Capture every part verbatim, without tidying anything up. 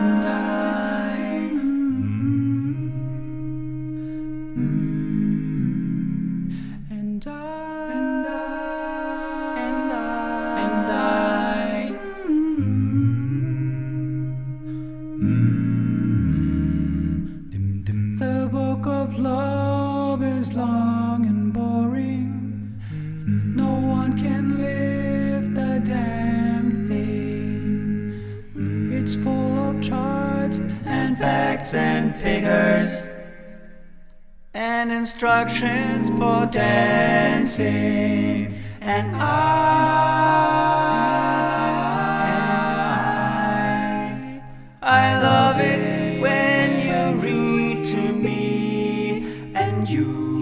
and I, and I, and I, and I, and I, the book of love is long and boring. No one can lift the damn thing. It's full of charts and facts and figures and instructions for dancing. And I, I love it when you read to me, and you,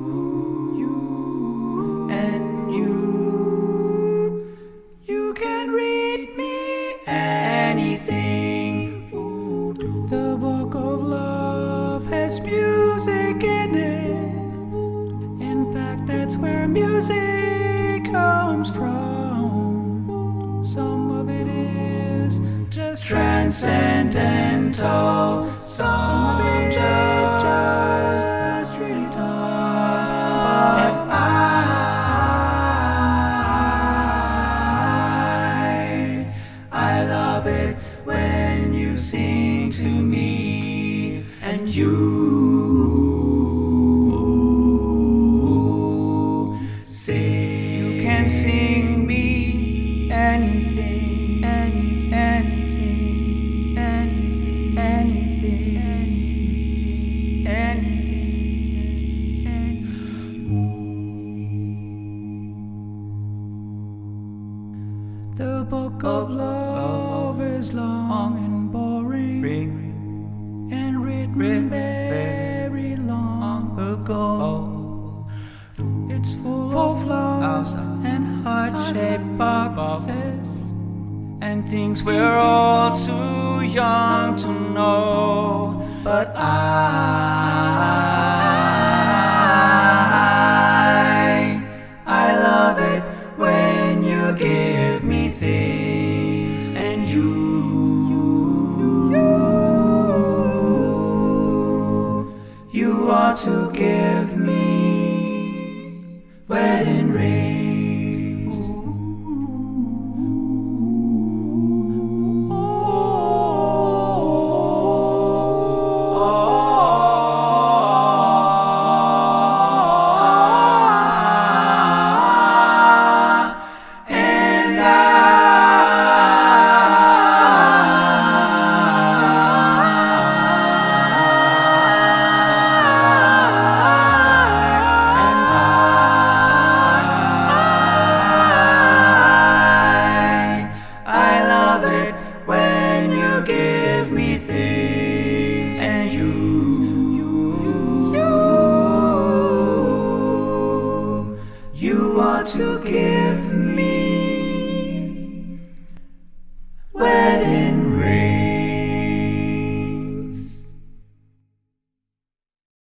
you, and you, you can read me anything. The book of love has music in it. In fact, that's where music comes from. Some of it is just transcendental. Some of it just, just really dumb. But I, I love it when you sing to me, and you sing. You can sing me anything, anything, anything, anything, anything, anything, anything. The book of love is long and boring, and written very long ago. It's full of flowers and heart-shaped boxes and things we're all too young to know. But I, I love it when you give me things, and you, you ought to give me wedding rings. And give me things, and you, you, you ought to give me